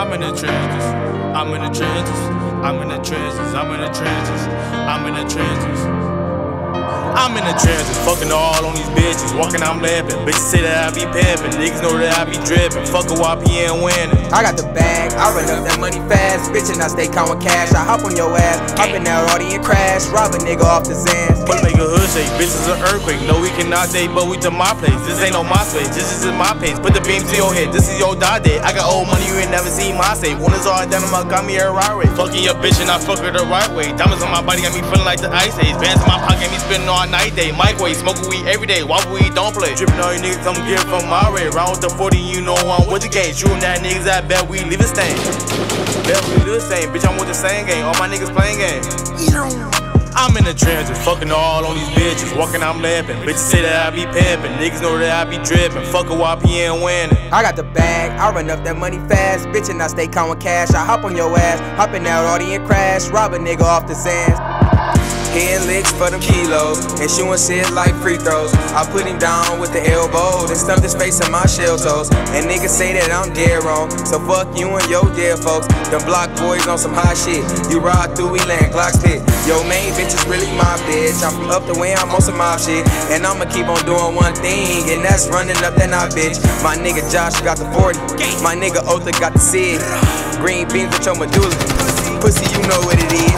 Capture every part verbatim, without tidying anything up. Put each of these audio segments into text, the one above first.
I'm in the trenches. I'm in the trenches. I'm in the trenches. I'm in the trenches. I'm in the trenches. I'm in the trenches, fucking all on these bitches. Walking, I'm lamping. Bitches say that I be pimping. Niggas know that I be dripping. Fuck a Y P N winning. I got the bag, I run up that money fast. Bitch, and I stay calm with cash. I hop on your ass, hopping out Audi and crash. Rob a nigga off the Zans. Wanna make a hood shake, bitches an earthquake. No, we cannot date, but we to my place. This ain't no my space, this is my pace. Put the beams to your head, this is your die day. I got old money, you ain't never seen my safe. When it's all done, I got me a ride rate. Fucking your bitch and I fuck her the right way. Diamonds on my body got me feeling like the ice age. Bands in my pocket got me spending all night day. Microwave, smoking weed every day. Why we don't play? Dripping all you niggas, come get it from my way. Round with the forty, you know I'm with the game. Shooting that niggas, I bet we leave a stain. Bet we do the same, bitch, I'm with the same game. All my niggas playing game. I'm in the trenches, fucking all on these bitches. Walking, I'm lamping. Bitches say that I be pimping. Niggas know that I be dripping. Fuck a Y P N winning. I got the bag, I run up that money fast. Bitch, and I stay calm with cash. I hop on your ass, hopping out Audi and crash. Rob a nigga off the Zans. Hitting licks for them kilos, and shooting shit like free throws. I put him down with the elbow, then stuffed his face in my shell toes. And niggas say that I'm dead wrong, so fuck you and your dead folks. Them block boys on some hot shit. You ride through, we land Glock's pit. Yo, main bitch is really my bitch. I'm from up the way, I'm on some mob shit. And I'ma keep on doing one thing, and that's running up that knob bitch. My nigga Josh got the forty, my nigga Otha got the Sid. Green beans with your medulla. Pussy, you know what it is.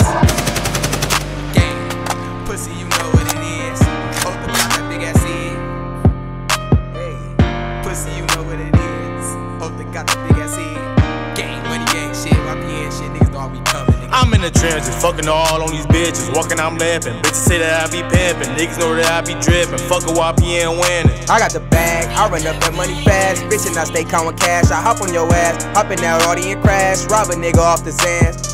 Pussy, you know what it is. Otha got that big ass head. Hey, pussy, you know what it is. Otha got that big ass head. Gang, money, gang, shit, Y P N shit, niggas know I be coming. Nigga. I'm in the trenches, fucking all on these bitches. Walking, I'm lamping. Bitches say that I be pimping. Niggas know that I be dripping. Fuck a Y P N winning. I got the bag, I run up that money fast. Bitch, and I stay calm with cash. I hop on your ass, hopping out Audi and crash. Rob a nigga off the Zans.